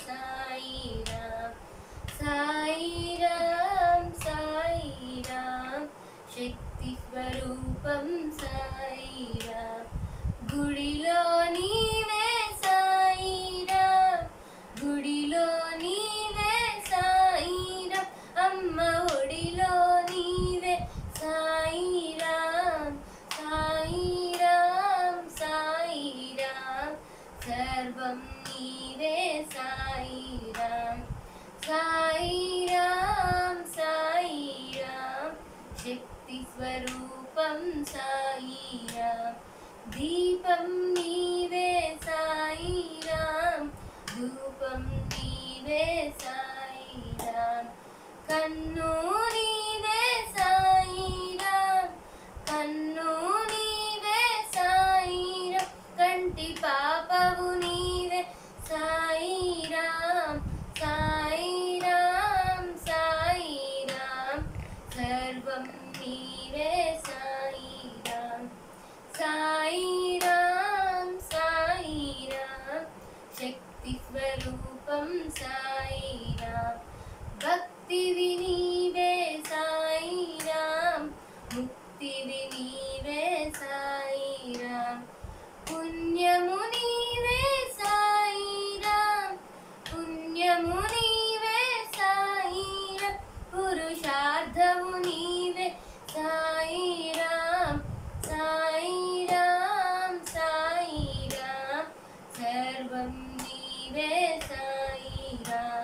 సాయిరాం సాయిరాం సాయిరాం శక్తి స్వరూపం సాయిరాం గుడిలో నీవే సాయిరాం గుడిలో నీవే సాయిరాం అమ్మ ఒడిలో నీవే సాయిరాం సాయిరాం సాయిరాం సర్వం నీవే సాయిరాం సాయిరాం సాయిరాం శక్తి స్వరూపం సాయిరాం దీపం నీవే సాయిరాం ధూపం నీవే సాయిరాం కన్ను నీవే సాయిరాం కన్ను నీవే సాయిరాం కంటి పాపవు నీవే సాయిరాం సాయిరాం సాయిరాం సర్వం నీవే సాయిరాం సాయిరాం సాయిరాం శక్తి స్వరూపం సాయిరాం భక్తివి నీవే సాయిరాం ముక్తివి నీవే సాయిరాం పుణ్యము నీవే సాయిరాం పుణ్యము నీవే సాయిరాం పురుషార్థము నీవే సాయిరాం సాయిరాం సాయిరాం సర్వం నీవే సాయిరాం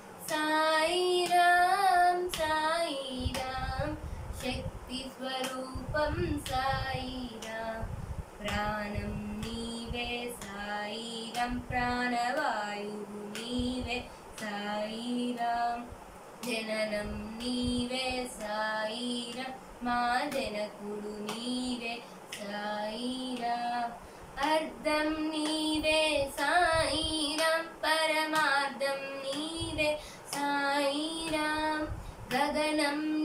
సాయిరాం సాయిరాం శక్తి స్వరూపం సాయిరాం ప్రాణం నీవే సాయిరాం ప్రాణవాయువు నీవే సాయిరాం జననం నీవే సాయిరాం మా జనకుడు నీవే సాయిరాం అర్థం నీవే సాయిరాం పరమార్థం నీవే సాయిరాం గగనం